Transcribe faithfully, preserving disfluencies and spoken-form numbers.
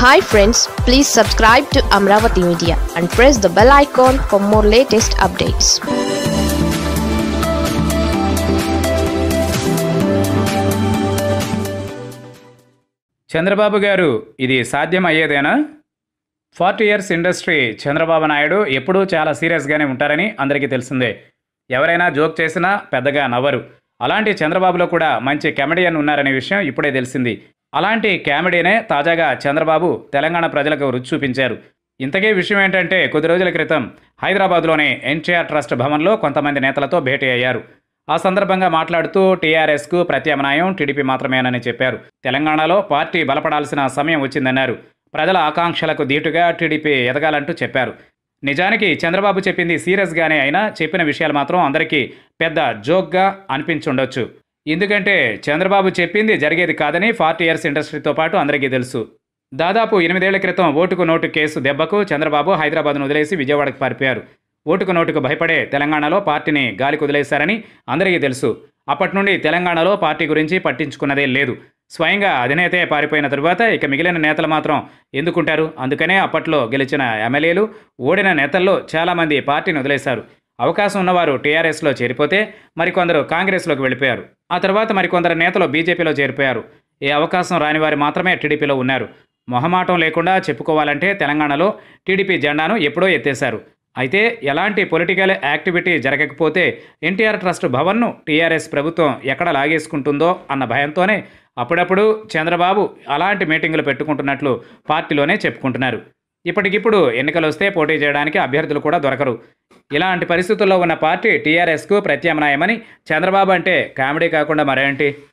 Hi friends, please subscribe to Amaravathi Media and press the bell icon for more latest updates. Chandrababu గారు ఇది సాధ్యం అయ్యేదేనా? Forty years industry Chandrababu Naidu ఎప్పుడూ చాలా సీరియస్గానే ఉంటారని అందరికీ తెలిసిందే. ఎవరైనా జోక్ చేసినా పెద్దగా నవ్వరు. అలాంటి చంద్రబాబులో కూడా మంచి కమెడియన్ ఉన్నారనే విషయం ఇప్పుడే తెలిసింది. అలాంటి కామెడీనే తాజాగా చంద్రబాబు తెలంగాణ ప్రజలకు రుచి చూపించారు. ఇంతకీ విషయం ఏంటంటే, కొద్ది రోజుల క్రితం హైదరాబాద్లోని ఎన్టీఆర్ ట్రస్ట్ భవన్లో కొంతమంది నేతలతో భేటీ అయ్యారు. ఆ సందర్భంగా మాట్లాడుతూ టీఆర్ఎస్కు ప్రత్యామ్నాయం టీడీపీ మాత్రమేనని చెప్పారు. తెలంగాణలో పార్టీ బలపడాల్సిన సమయం వచ్చిందన్నారు. ప్రజల ఆకాంక్షలకు దీటుగా టీడీపీ ఎదగాలంటూ చెప్పారు. నిజానికి చంద్రబాబు చెప్పింది సీరియస్గానే అయినా చెప్పిన విషయాలు మాత్రం అందరికీ పెద్ద జోక్గా అనిపించుండొచ్చు. ఎందుకంటే చంద్రబాబు చెప్పింది జరిగేది కాదని ఫార్టీ ఇయర్స్ ఇండస్ట్రీతో పాటు అందరికీ తెలుసు. దాదాపు ఎనిమిదేళ్ల క్రితం ఓటుకు నోటు కేసు దెబ్బకు చంద్రబాబు హైదరాబాద్ను వదిలేసి విజయవాడకు పారిపోయారు. ఓటుకు నోటుకు భయపడే తెలంగాణలో పార్టీని గాలికి వదిలేశారని అందరికీ తెలుసు. అప్పటి నుండి తెలంగాణలో పార్టీ గురించి పట్టించుకున్నదే లేదు. స్వయంగా అధినేతే పారిపోయిన తరువాత ఇక మిగిలిన నేతలు మాత్రం ఎందుకుంటారు? అందుకనే అప్పట్లో గెలిచిన ఎమ్మెల్యేలు, ఓడిన నేతల్లో చాలామంది పార్టీని వదిలేశారు. అవకాశం ఉన్నవారు టీఆర్ఎస్లో చేరిపోతే మరికొందరు కాంగ్రెస్లోకి వెళ్ళిపోయారు. ఆ తర్వాత మరికొందరు నేతలు బీజేపీలో చేరిపోయారు. ఏ అవకాశం రాని వారు మాత్రమే టీడీపీలో ఉన్నారు. మొహమాటం లేకుండా చెప్పుకోవాలంటే తెలంగాణలో టీడీపీ జెండాను ఎప్పుడో ఎత్తేశారు. అయితే ఎలాంటి పొలిటికల్ యాక్టివిటీ జరగకపోతే ఎన్టీఆర్ ట్రస్ట్ భవన్ను టీఆర్ఎస్ ప్రభుత్వం ఎక్కడ లాగేసుకుంటుందో అన్న భయంతోనే అప్పుడప్పుడు చంద్రబాబు అలాంటి మీటింగులు పెట్టుకుంటున్నట్లు పార్టీలోనే చెప్పుకుంటున్నారు. ఇప్పటికిప్పుడు ఎన్నికలు వస్తే పోటీ చేయడానికి అభ్యర్థులు కూడా దొరకరు. ఇలాంటి పరిస్థితుల్లో ఉన్న పార్టీ టీఆర్ఎస్కు ప్రత్యామ్నాయమని చంద్రబాబు అంటే కామెడీ కాకుండా మరేంటి?